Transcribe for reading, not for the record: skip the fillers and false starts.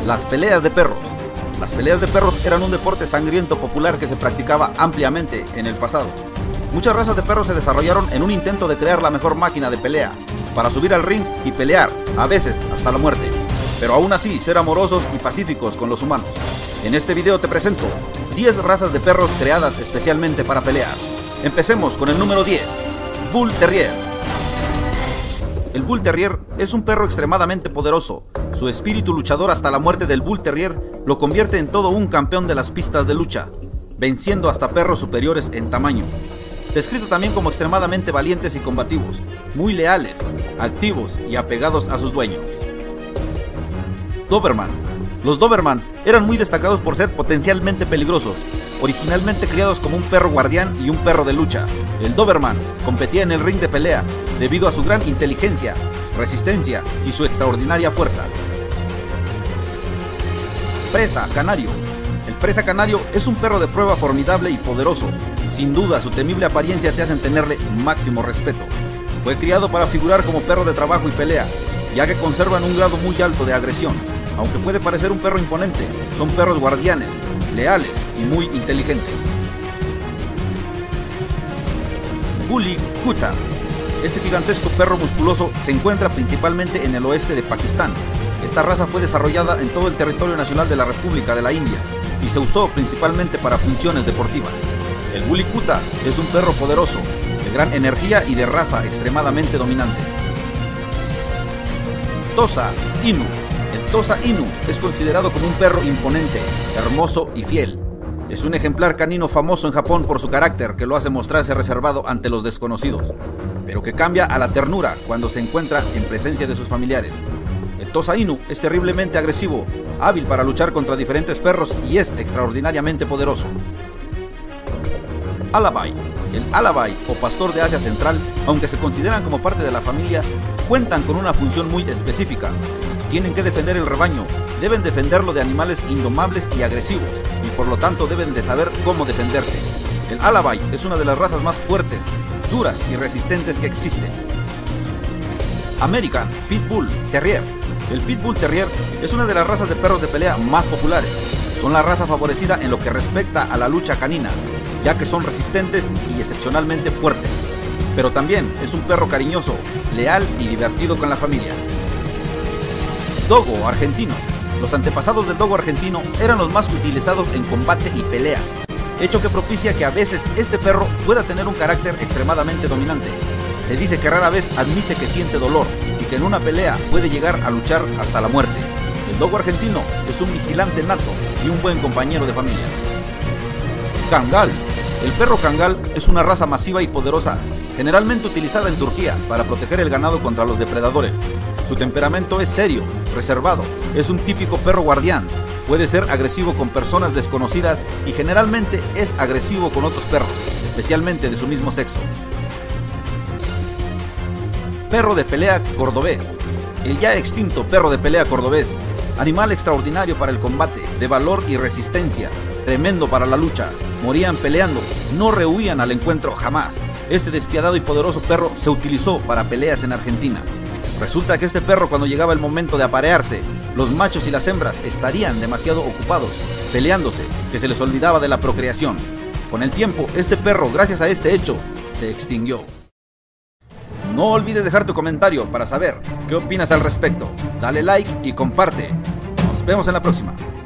Las peleas de perros. Las peleas de perros eran un deporte sangriento popular que se practicaba ampliamente en el pasado. Muchas razas de perros se desarrollaron en un intento de crear la mejor máquina de pelea, para subir al ring y pelear, a veces hasta la muerte, pero aún así ser amorosos y pacíficos con los humanos. En este video te presento 10 razas de perros creadas especialmente para pelear. Empecemos con el número 10, Bull Terrier. El Bull Terrier es un perro extremadamente poderoso. Su espíritu luchador hasta la muerte del Bull Terrier lo convierte en todo un campeón de las pistas de lucha, venciendo hasta perros superiores en tamaño. Descrito también como extremadamente valientes y combativos, muy leales, activos y apegados a sus dueños. Doberman. Los Doberman eran muy destacados por ser potencialmente peligrosos. Originalmente criados como un perro guardián y un perro de lucha, el Doberman competía en el ring de pelea debido a su gran inteligencia, resistencia y su extraordinaria fuerza. Presa Canario. El Presa Canario es un perro de prueba formidable y poderoso. Sin duda, su temible apariencia te hacen tenerle máximo respeto. Fue criado para figurar como perro de trabajo y pelea, ya que conservan un grado muy alto de agresión. Aunque puede parecer un perro imponente, son perros guardianes, leales y muy inteligentes. Gully Kuta. Este gigantesco perro musculoso se encuentra principalmente en el oeste de Pakistán. Esta raza fue desarrollada en todo el territorio nacional de la República de la India y se usó principalmente para funciones deportivas. El Gully Kuta es un perro poderoso, de gran energía y de raza extremadamente dominante. Tosa Inu. El Tosa Inu es considerado como un perro imponente, hermoso y fiel. Es un ejemplar canino famoso en Japón por su carácter que lo hace mostrarse reservado ante los desconocidos, pero que cambia a la ternura cuando se encuentra en presencia de sus familiares. El Tosa Inu es terriblemente agresivo, hábil para luchar contra diferentes perros y es extraordinariamente poderoso. Alabai. El Alabai o pastor de Asia Central, aunque se consideran como parte de la familia, cuentan con una función muy específica. Tienen que defender el rebaño, deben defenderlo de animales indomables y agresivos, y por lo tanto deben de saber cómo defenderse. El Alabai es una de las razas más fuertes, duras y resistentes que existen. American Pitbull Terrier. El Pitbull Terrier es una de las razas de perros de pelea más populares. Son la raza favorecida en lo que respecta a la lucha canina, ya que son resistentes y excepcionalmente fuertes. Pero también es un perro cariñoso, leal y divertido con la familia. Dogo argentino. Los antepasados del dogo argentino eran los más utilizados en combate y peleas, hecho que propicia que a veces este perro pueda tener un carácter extremadamente dominante. Se dice que rara vez admite que siente dolor y que en una pelea puede llegar a luchar hasta la muerte. El dogo argentino es un vigilante nato y un buen compañero de familia. Kangal. El perro Kangal es una raza masiva y poderosa, generalmente utilizada en Turquía para proteger el ganado contra los depredadores. Su temperamento es serio, reservado, es un típico perro guardián, puede ser agresivo con personas desconocidas y generalmente es agresivo con otros perros, especialmente de su mismo sexo. Perro de pelea cordobés. El ya extinto perro de pelea cordobés, animal extraordinario para el combate, de valor y resistencia, tremendo para la lucha, morían peleando, no rehuían al encuentro jamás. Este despiadado y poderoso perro se utilizó para peleas en Argentina. Resulta que este perro, cuando llegaba el momento de aparearse, los machos y las hembras estarían demasiado ocupados, peleándose, que se les olvidaba de la procreación. Con el tiempo, este perro, gracias a este hecho, se extinguió. No olvides dejar tu comentario para saber qué opinas al respecto. Dale like y comparte. Nos vemos en la próxima.